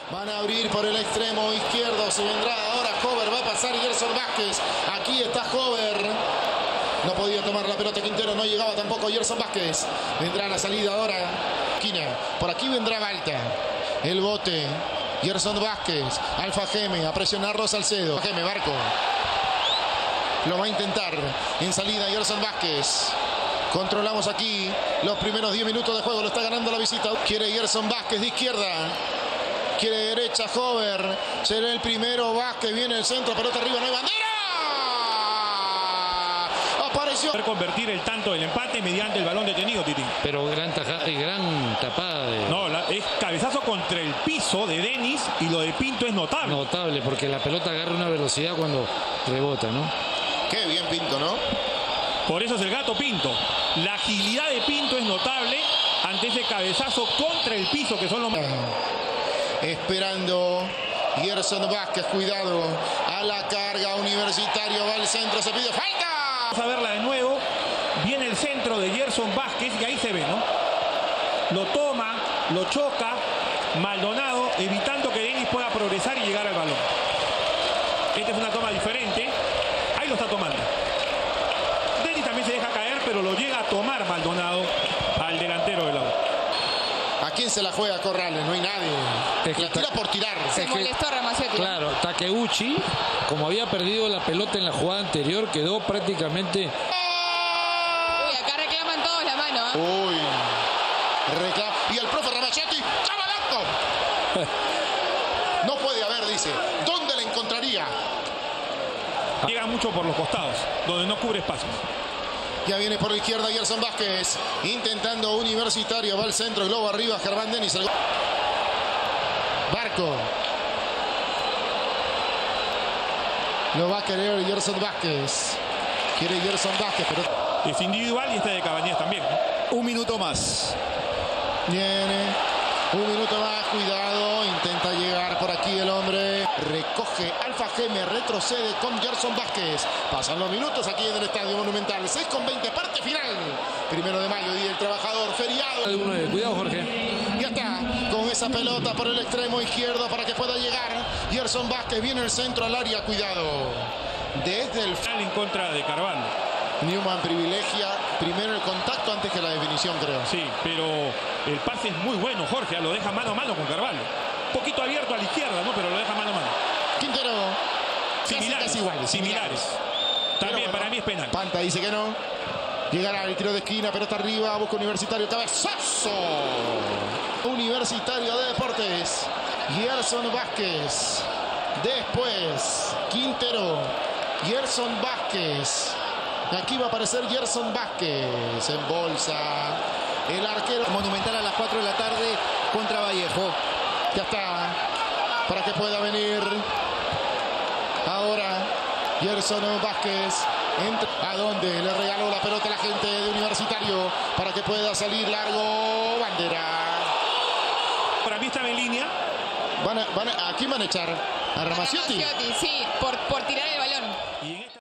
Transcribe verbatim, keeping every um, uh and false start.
Van a abrir por el extremo izquierdo. Se vendrá ahora Hover. Va a pasar Gerson Vázquez. Aquí está Hover. No podía tomar la pelota Quintero. No llegaba tampoco Gerson Vázquez. Vendrá la salida ahora. Esquina. Por aquí vendrá Balta. El bote. Gerson Vázquez. Alfa Geme. A presionarlo Salcedo. Geme, Barco. Lo va a intentar. En salida Gerson Vázquez. Controlamos aquí los primeros diez minutos de juego. Lo está ganando la visita. Quiere Gerson Vázquez de izquierda. Quiere derecha Hover. Será el primero. Vázquez viene el centro. Pelota arriba. No hay bandera. Apareció. Convertir el tanto del empate mediante el balón detenido, Titi. Pero gran, taja, gran tapada. De... No, la, es cabezazo contra el piso de Denis y lo de Pinto es notable. Notable, porque la pelota agarra una velocidad cuando rebota, ¿no? Qué bien Pinto, ¿no? Por eso es el gato Pinto. La agilidad de Pinto es notable ante ese cabezazo contra el piso, que son los... Esperando Gerson Vázquez, cuidado. A la carga, Universitario va al centro, se pide falta. Vamos a verla de nuevo. Viene el centro de Gerson Vázquez y ahí se ve, ¿no? Lo toma, lo choca Maldonado, evitando que Denis pueda progresar y llegar al balón. Esta es una toma diferente. Ahí lo está tomando. Denis también se deja caer, pero lo llega a tomar Maldonado al delantero del lado. ¿A quién se la juega Corrales? No hay nadie. Es la tira por tirar. Se molestó Ramaciotti. Claro, Takeuchi, como había perdido la pelota en la jugada anterior, quedó prácticamente... Uy, acá reclaman todos la mano, ¿eh? Uy. Reclama. Y el profe Ramaciotti. ¡Cabalacto! No puede haber, dice. ¿Dónde la encontraría? Llega mucho por los costados, donde no cubre espacios. Ya viene por la izquierda Gerson Vázquez. Intentando Universitario. Va al centro. Globo arriba. Germán Denis. Barco. Lo va a querer Gerson Vázquez. Quiere Gerson Vázquez, pero... Es individual y este de Cabañas también, ¿no? Un minuto más. Viene. Un minuto más. Cuidado. Intenta llegar por aquí el hombre. Recoge Alfa Geme. Retrocede con Gerson Vázquez. Pasan los minutos aquí en el Estadio Monumental. seis con veinte. Parte final. Primero de mayo. Día del Trabajador. Feriado. Cuidado, Jorge. Ya está. Con esa pelota por el extremo izquierdo para que pueda llegar. Gerson Vázquez viene el centro al área. Cuidado. Desde el final en contra de Carvalho. Newman privilegia primero el contacto antes que la definición, creo. Sí, pero el pase es muy bueno, Jorge. Lo deja mano a mano con Carvalho. Un poquito abierto a la izquierda, ¿no? Pero lo deja mano a mano. Quintero. Similares. Casi iguales. Similares. También pero, para mí es penal. Panta dice que no. Llegará el tiro de esquina, pero está arriba. Busca Universitario. Cabezazo. Universitario de Deportes. Gerson Vázquez. Después, Quintero. Gerson Vázquez. Aquí va a aparecer Gerson Vázquez. En bolsa. El arquero. Monumental a las cuatro de la tarde contra Vallejo. Ya está. Para que pueda venir. Ahora Gerson Vázquez. Entra. ¿A dónde? Le regaló la pelota a la gente de Universitario. Para que pueda salir largo. Bandera. Para mí estaba en línea. Van a, van a, ¿A quién van a echar? ¿A Ramaciotti? Ramaciotti, sí, por, por tirar el balón. Y en esta...